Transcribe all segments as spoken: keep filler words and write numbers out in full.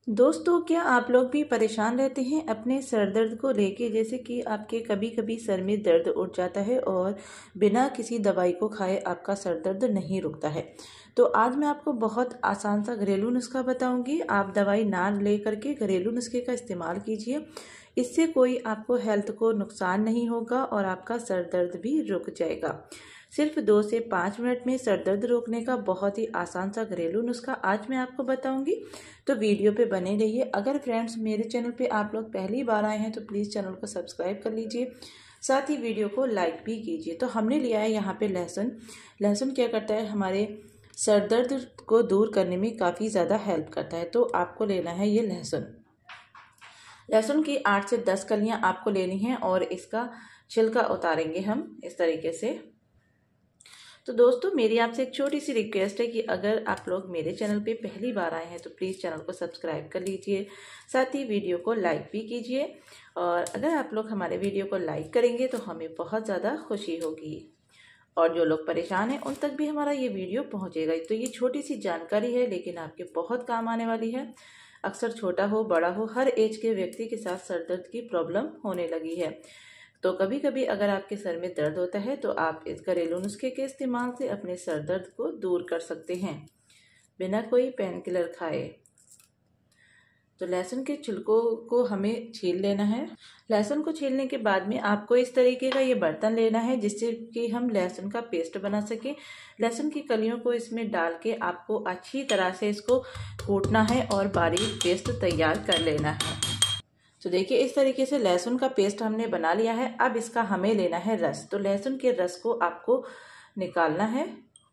दोस्तों, क्या आप लोग भी परेशान रहते हैं अपने सर दर्द को लेके? जैसे कि आपके कभी कभी सर में दर्द उठ जाता है और बिना किसी दवाई को खाए आपका सर दर्द नहीं रुकता है। तो आज मैं आपको बहुत आसान सा घरेलू नुस्खा बताऊंगी। आप दवाई ना ले करके घरेलू नुस्खे का इस्तेमाल कीजिए। इससे कोई आपको हेल्थ को नुकसान नहीं होगा और आपका सर दर्द भी रुक जाएगा। सिर्फ दो से पाँच मिनट में सर दर्द रोकने का बहुत ही आसान सा घरेलू नुस्खा आज मैं आपको बताऊंगी। तो वीडियो पे बने रहिए। अगर फ्रेंड्स मेरे चैनल पे आप लोग पहली बार आए हैं तो प्लीज़ चैनल को सब्सक्राइब कर लीजिए, साथ ही वीडियो को लाइक भी कीजिए। तो हमने लिया है यहाँ पे लहसुन। लहसुन क्या करता है, हमारे सर दर्द को दूर करने में काफ़ी ज़्यादा हेल्प करता है। तो आपको लेना है ये लहसुन। लहसुन की आठ से दस कलियाँ आपको लेनी हैं और इसका छिलका उतारेंगे हम इस तरीके से। तो दोस्तों, मेरी आपसे एक छोटी सी रिक्वेस्ट है कि अगर आप लोग मेरे चैनल पे पहली बार आए हैं तो प्लीज़ चैनल को सब्सक्राइब कर लीजिए, साथ ही वीडियो को लाइक भी कीजिए। और अगर आप लोग हमारे वीडियो को लाइक करेंगे तो हमें बहुत ज़्यादा खुशी होगी और जो लोग परेशान हैं उन तक भी हमारा ये वीडियो पहुँचेगा। तो ये छोटी सी जानकारी है लेकिन आपके बहुत काम आने वाली है। अक्सर छोटा हो बड़ा हो, हर एज के व्यक्ति के साथ सर दर्द की प्रॉब्लम होने लगी है। तो कभी कभी अगर आपके सर में दर्द होता है तो आप इस घरेलू नुस्खे के इस्तेमाल से अपने सर दर्द को दूर कर सकते हैं बिना कोई पेन किलर खाए। तो लहसुन के छिलकों को हमें छील लेना है। लहसुन को छीलने के बाद में आपको इस तरीके का ये बर्तन लेना है जिससे कि हम लहसुन का पेस्ट बना सके। लहसुन की कलियों को इसमें डाल के आपको अच्छी तरह से इसको कूटना है और बारीक पेस्ट तैयार कर लेना है। तो देखिए, इस तरीके से लहसुन का पेस्ट हमने बना लिया है। अब इसका हमें लेना है रस। तो लहसुन के रस को आपको निकालना है।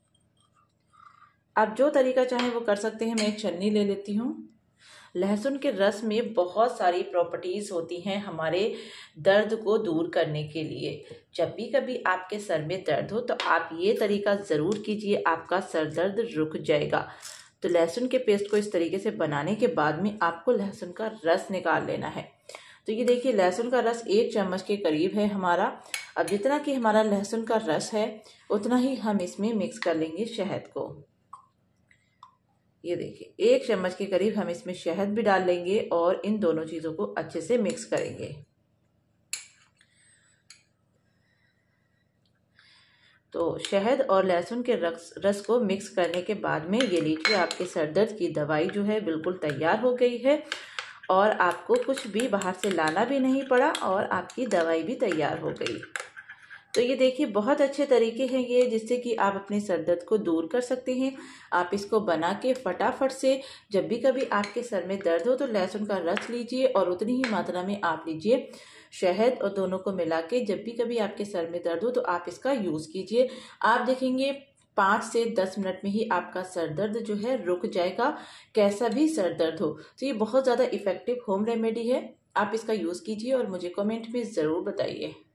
आप जो तरीका चाहें वो कर सकते हैं। मैं एक छन्नी ले लेती हूँ। लहसुन के रस में बहुत सारी प्रॉपर्टीज होती हैं हमारे दर्द को दूर करने के लिए। जब भी कभी आपके सर में दर्द हो तो आप ये तरीका ज़रूर कीजिए, आपका सर दर्द रुक जाएगा। तो लहसुन के पेस्ट को इस तरीके से बनाने के बाद में आपको लहसुन का रस निकाल लेना है। तो ये देखिए, लहसुन का रस एक चम्मच के करीब है हमारा। अब जितना कि हमारा लहसुन का रस है उतना ही हम इसमें मिक्स कर लेंगे शहद को। ये देखिए, एक चम्मच के करीब हम इसमें शहद भी डाल लेंगे और इन दोनों चीज़ों को अच्छे से मिक्स करेंगे। तो शहद और लहसुन के रस रस को मिक्स करने के बाद में ये लीजिए, आपके सर दर्द की दवाई जो है बिल्कुल तैयार हो गई है और आपको कुछ भी बाहर से लाना भी नहीं पड़ा और आपकी दवाई भी तैयार हो गई। तो ये देखिए, बहुत अच्छे तरीके हैं ये जिससे कि आप अपने सर दर्द को दूर कर सकते हैं। आप इसको बना के फटाफट से जब भी कभी आपके सर में दर्द हो तो लहसुन का रस लीजिए और उतनी ही मात्रा में आप लीजिए शहद और दोनों को मिला के जब भी कभी आपके सर में दर्द हो तो आप इसका यूज़ कीजिए। आप देखेंगे पाँच से दस मिनट में ही आपका सर दर्द जो है रुक जाएगा, कैसा भी सर दर्द हो। तो ये बहुत ज़्यादा इफेक्टिव होम रेमेडी है। आप इसका यूज़ कीजिए और मुझे कमेंट में ज़रूर बताइए।